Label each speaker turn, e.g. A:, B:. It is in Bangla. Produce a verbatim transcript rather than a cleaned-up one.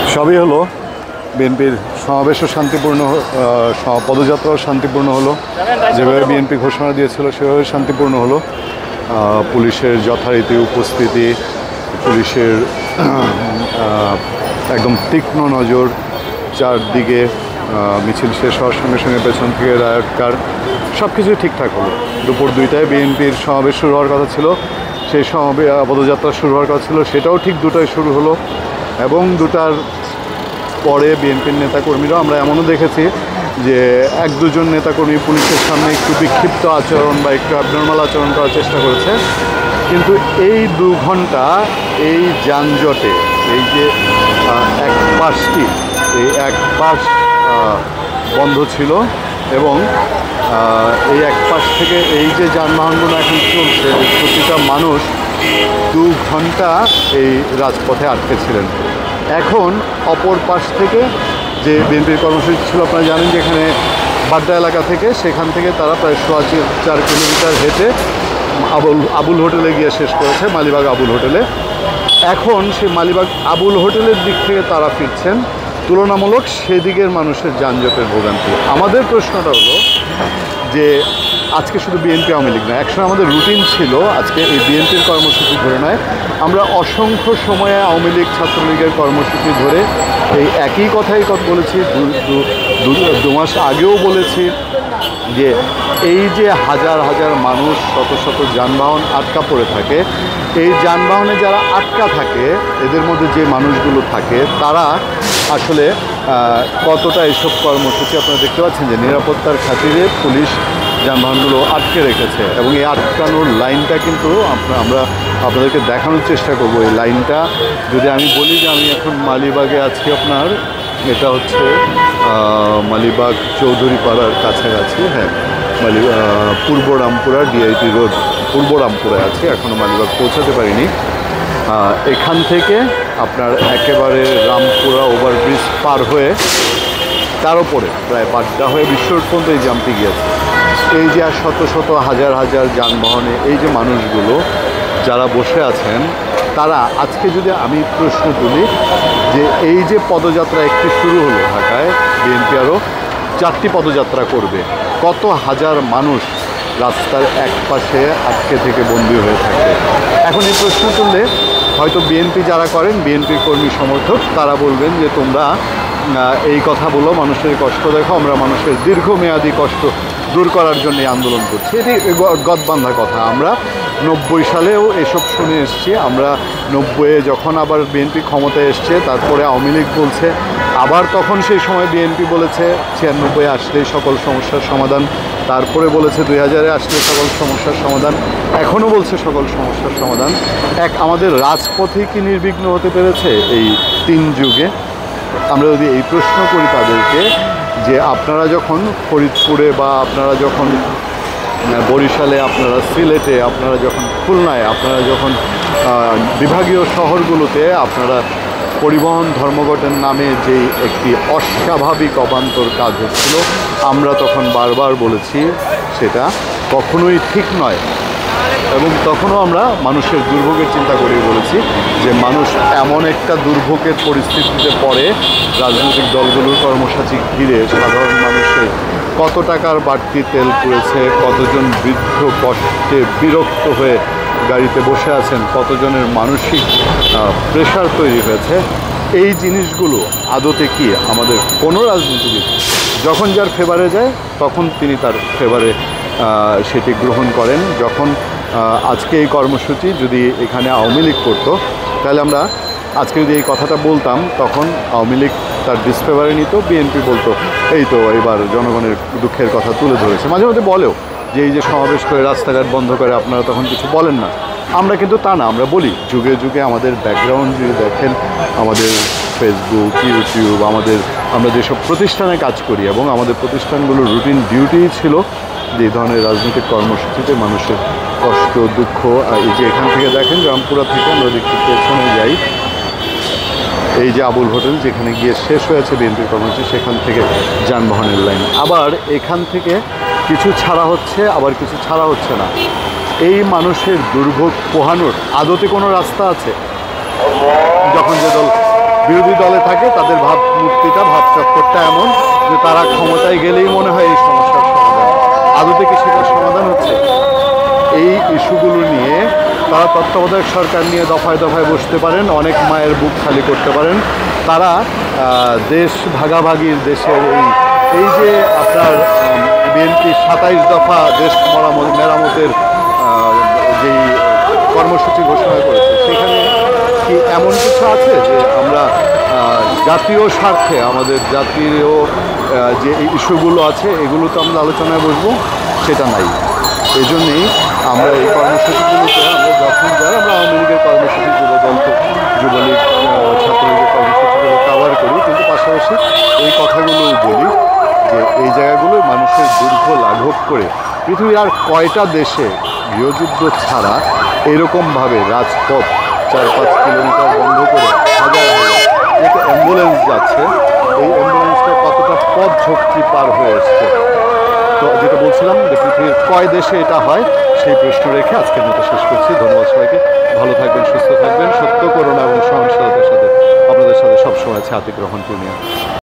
A: সবই হলো বিএনপির সমাবেশও শান্তিপূর্ণ, পদযাত্রাও শান্তিপূর্ণ হলো, যেভাবে বিএনপি ঘোষণা দিয়েছিল সেভাবে শান্তিপূর্ণ হলো। পুলিশের যথারীতি উপস্থিতি, পুলিশের একদম তীক্ষ্ণ নজর, চারদিকে মিছিল শেষ হওয়ার সঙ্গে সঙ্গে পেছন থেকে রায়ট কার, সব কিছুই ঠিকঠাক হলো। দুপুর দুইটায় বিএনপির সমাবেশ শুরু হওয়ার কথা ছিল, সেই সমাবেশ পদযাত্রা শুরু হওয়ার কথা ছিল, সেটাও ঠিক দুটায় শুরু হলো। এবং দুটার পরে বিএনপির নেতাকর্মীরা আমরা এমনও দেখেছি যে এক দুজন নেতাকর্মী পুলিশের সামনে একটু বিক্ষিপ্ত আচরণ বা একটু অ্যাবনর্মাল আচরণ করার চেষ্টা করেছে। কিন্তু এই দু ঘন্টা এই যানজটে, এই যে এক পাশটি, এই এক পাশ বন্ধ ছিল এবং এই এক পাশ থেকে এই যে যানবাহনগুলো এখন চলছে, প্রতিটা মানুষ দু ঘন্টা এই রাজপথে আটকে ছিলেন। এখন অপর পাশ থেকে যে বিএনপির কর্মসূচি ছিল, আপনারা জানেন যে এখানে বাড্ডা এলাকা থেকে, সেখান থেকে তারা প্রায় সোয়া চার কিলোমিটার হেঁটে আবুল আবুল হোটেলে গিয়ে শেষ করেছে, মালিবাগ আবুল হোটেলে। এখন সেই মালিবাগ আবুল হোটেলের দিক থেকে তারা ফিরছেন। তুলনামূলক সেদিকের মানুষের যানজটের ভোগান্তি। আমাদের প্রশ্নটা হলো যে আজকে শুধু বিএনপি আওয়ামী লীগ না, একসময় আমাদের রুটিন ছিল আজকে এই বিএনপির কর্মসূচি ধরে নয়, আমরা অসংখ্য সময়ে আওয়ামী লীগ ছাত্রলীগের কর্মসূচি ধরে এই একই কথাই কথা বলেছি, দু মাস আগেও বলেছি যে এই যে হাজার হাজার মানুষ, শত শত যানবাহন আটকা পড়ে থাকে, এই যানবাহনে যারা আটকা থাকে এদের মধ্যে যে মানুষগুলো থাকে তারা আসলে কতটা এইসব কর্মসূচি, আপনারা দেখতে পাচ্ছেন যে নিরাপত্তার খাতিরে পুলিশ যানবাহনগুলো আটকে রেখেছে। এবং এই আটকানোর লাইনটা কিন্তু আমরা আপনাদেরকে দেখানোর চেষ্টা করব। এই লাইনটা যদি আমি বলি যে আমি এখন মালিবাগে আছি, আপনার এটা হচ্ছে মালিবাগ চৌধুরী পাড়ার কাছাকাছি, হ্যাঁ মালি পূর্ব রামপুরা ডিআইটি রোড, পূর্ব রামপুরায় আছি, এখনও মালিবাগ পৌঁছাতে পারিনি। এখান থেকে আপনার একেবারে রামপুরা ওভারব্রিজ পার হয়ে তার ওপরে প্রায় বাড্ডা হয়ে বিশ্বরোড পর্যন্ত এই জামটি গিয়েছে। এই যে আর শত শত হাজার হাজার যানবাহনে এই যে মানুষগুলো যারা বসে আছেন, তারা আজকে যদি আমি প্রশ্ন তুলি যে এই যে পদযাত্রা একটি শুরু হলো ঢাকায়, বিএনপি আরও চারটি পদযাত্রা করবে, কত হাজার মানুষ রাস্তার এক পাশে আটকে থেকে বন্দী হয়ে থাকবে। এখন এই প্রশ্ন তুললে হয়তো বিএনপি যারা করেন, বিএনপি কর্মী সমর্থক, তারা বলবেন যে তোমরা এই কথা বলো, মানুষের কষ্ট দেখো, আমরা মানুষের দীর্ঘমেয়াদী কষ্ট দূর করার জন্য আন্দোলন করছি। এটি গদবান্ধা কথা। আমরা নব্বই সালেও এসব শুনে এসছি। আমরা নব্বইয়ে যখন আবার বিএনপি ক্ষমতায় এসছে, তারপরে আওয়ামী লীগ বলছে, আবার তখন সেই সময় বিএনপি বলেছে ছিয়ানব্বই আসলেই সকল সমস্যার সমাধান, তারপরে বলেছে দুই হাজারে আসলে সকল সমস্যার সমাধান, এখনও বলছে সকল সমস্যার সমাধান। এক আমাদের রাজপথে কি নির্বিঘ্ন হতে পেরেছে এই তিন যুগে? আমরা যদি এই প্রশ্ন করি তাদেরকে যে আপনারা যখন ফরিদপুরে বা আপনারা যখন বরিশালে, আপনারা সিলেটে, আপনারা যখন খুলনায়, আপনারা যখন বিভাগীয় শহরগুলোতে আপনারা পরিবহন ধর্মঘটের নামে যেই একটি অস্বাভাবিক অবান্তর কাজ হচ্ছিল, আমরা তখন বারবার বলেছি সেটা কখনোই ঠিক নয়। এবং তখনও আমরা মানুষের দুর্ভোগের চিন্তা করেই বলেছি যে মানুষ এমন একটা দুর্ভোগের পরিস্থিতিতে পড়ে, রাজনৈতিক দলগুলোর কর্মসূচি ঘিরে সাধারণ মানুষের কত টাকার বাড়তি তেল পুড়েছে, কতজন বৃদ্ধ কষ্টে বিরক্ত হয়ে গাড়িতে বসে আছেন, কতজনের মানসিক প্রেশার তৈরি হয়েছে। এই জিনিসগুলো আদতে কি আমাদের কোনো রাজনীতিবিদ যখন যার ফেভারে যায় তখন তিনি তার ফেভারে সেটি গ্রহণ করেন। যখন আজকে এই কর্মসূচি যদি এখানে আওয়ামী লীগ করতো, তাহলে আমরা আজকে যদি এই কথাটা বলতাম, তখন আওয়ামী লীগ তার ডিসফেভারে নিত, বিএনপি বলতো এই তো এবার জনগণের দুঃখের কথা তুলে ধরেছে। মাঝে মধ্যে বলেও যে এই যে সমাবেশ করে রাস্তাঘাট বন্ধ করে আপনারা তখন কিছু বলেন না। আমরা কিন্তু তা না, আমরা বলি। যুগে যুগে আমাদের ব্যাকগ্রাউন্ড যদি দেখেন, আমাদের ফেসবুক, ইউটিউব, আমাদের আমরা যেসব প্রতিষ্ঠানে কাজ করি এবং আমাদের প্রতিষ্ঠানগুলোর রুটিন ডিউটি ছিল যে এই ধরনের রাজনৈতিক কর্মসূচিতে মানুষের কষ্ট, দুঃখ, এই যে এখান থেকে দেখেন রামপুরা থেকে আমরা দেখতে পেছনে যাই, এই যে আবুল হোটেল যেখানে গিয়ে শেষ হয়েছে বিএনপির কর্মসূচি, সেখান থেকে যানবাহনের লাইন, আবার এখান থেকে কিছু ছাড়া হচ্ছে, আবার কিছু ছাড়া হচ্ছে না। এই মানুষের দুর্ভোগ পোহানোর আদতে কোনো রাস্তা আছে? যখন যে দল বিরোধী দলে থাকে তাদের ভাবমূর্তিটা ভাবচক্করটা এমন যে তারা ক্ষমতায় গেলেই মনে হয় এই সমস্যার সমাধান। আদতে কি সেটার সমাধান হচ্ছে? এই ইস্যুগুলো নিয়ে তারা তত্ত্বাবধায়ক সরকার নিয়ে দফায় দফায় বসতে পারেন, অনেক মায়ের বুক খালি করতে পারেন। তারা দেশ ভাগাভাগির দেশের এই এই যে আপনার বিএনপির সাতাইশ দফা দেশ মেরামত মেরামতের যেই কর্মসূচি ঘোষণা করেছে, সেখানে কি এমন কিছু আছে যে আমরা জাতীয় স্বার্থে আমাদের জাতীয় যে ইস্যুগুলো আছে এগুলো তো আমরা আলোচনায় বসবো? সেটা নাই। এই জন্যেই আমরা এই কর্মসূচিগুলোতে আমরা যখন যাই, আমরা আওয়ামী লীগের কর্মসূচি, যুবদল, যুবলীগ, ছাত্রলীগের কর্মসূচিগুলো কভার করি, কিন্তু পাশাপাশি এই কথাগুলোও বলি যে এই জায়গাগুলো মানুষের দীর্ঘ লাঘব করে পৃথিবীর আর কয়টা দেশে গৃহযুদ্ধ ছাড়া এরকমভাবে রাজপথ চার পাঁচ কিলোমিটার বন্ধ করে হাজার হাজার একটা অ্যাম্বুলেন্স যাচ্ছে, এই অ্যাম্বুলেন্সটা কতটা পথ ঝক্কি পার হয়ে এসছে? তো যেটা বলছিলাম যে পৃথিবীর কয় দেশে এটা হয়, সেই প্রশ্ন রেখে আজকের মতো শেষ করছি। ধন্যবাদ সবাইকে। ভালো থাকবেন, সুস্থ থাকবেন। সত্য, করুণা এবং সহনশীলতার সাথে আপনাদের সাথে সবসময় আছে আতিক রহমান পূর্ণিয়া।